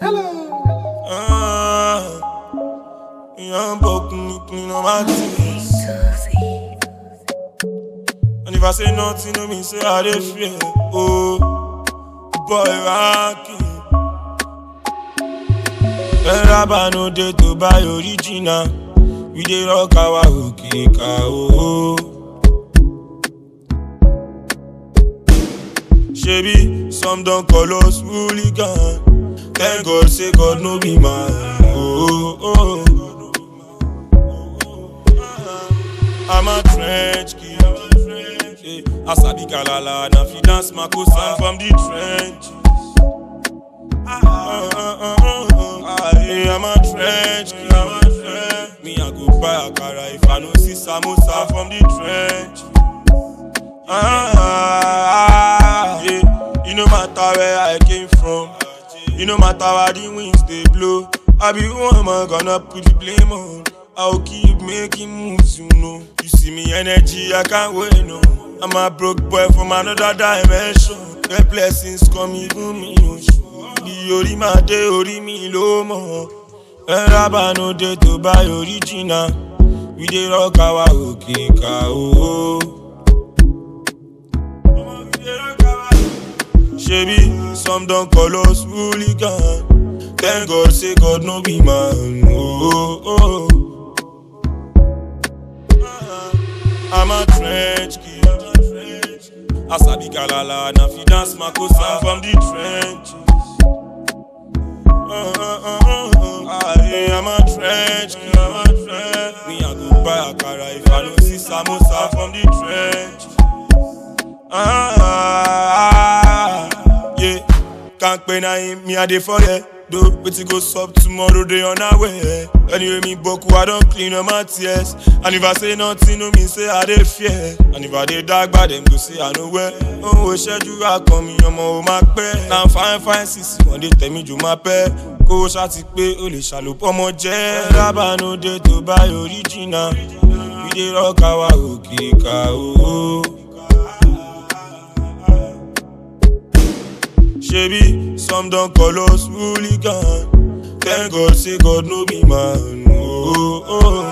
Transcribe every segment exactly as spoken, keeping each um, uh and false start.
Ah, young buck, clean on my teeth. And if I say nothing, no mean say I dey fear. Oh, boy, rockin'. Rabba no dey to buy original. We dey rock our okay oh. Shebi, some don't call us hooligan. Thank God, say God no be man. Oh, oh, oh. I'm a trench kid. Yeah. Asabi Kalala, na fi dance Makosa from the trench. Uh, uh, uh, uh, uh. Yeah, I'm a trench kid. Me, I go buy a car if I no see samosa from the trench. Ah, yeah. You no matter where I came from. You no matter where the winds they blow. I be one man gonna put the blame on. I'll keep making moves, you know. You see me energy, I can't wait, no. I'm a broke boy from another dimension. The blessings come even me, no. The ori ma de ori mi lo mo. Rabba no dey to buy original. We dey rock our okay oh. Shebi, some don't call us hooligan. Thank God, say God no be man. Oh, oh. I'm a trench kid. Asabi Kalala, na fi dance Makosa from the trench. Uh, uh, uh, uh, uh. I'm a trench kid. Me, I go buy a car if I don't see samosa from the trench. Ah, yeah. Can't pay na him, me a dey for ya. Do, but it goes up tomorrow, they on our way. Anyway, me boku, I don't clean up my tears. And if I say nothing, no mean say I dey fear. And if I dey dark, by them go say I know where. Oh, we schedule I come in, I'm on my pay. Now fine, fine, sissy, when they tell me do my pay. Go shati pay, only shallow for my jet. Rabba no dey to buy original. We dey rock our okay oh. Shebi, some don't call us hooligan. Thank God, say God no be man. Oh, oh.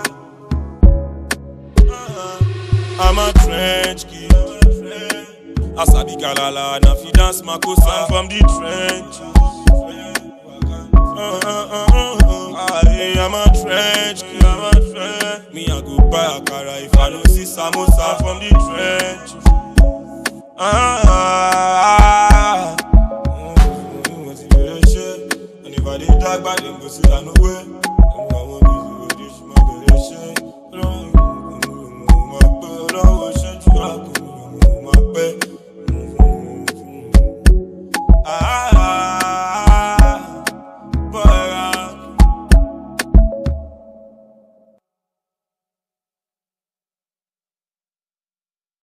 I'm a trench kid. Asabi Kalala, na fi dance Makosa from the trench. Uh, uh, uh, uh, uh. I'm a trench kid. Me, I go buy a car if I don't see samosa from the trench. Ah, and if I did dark, by them go see I know where.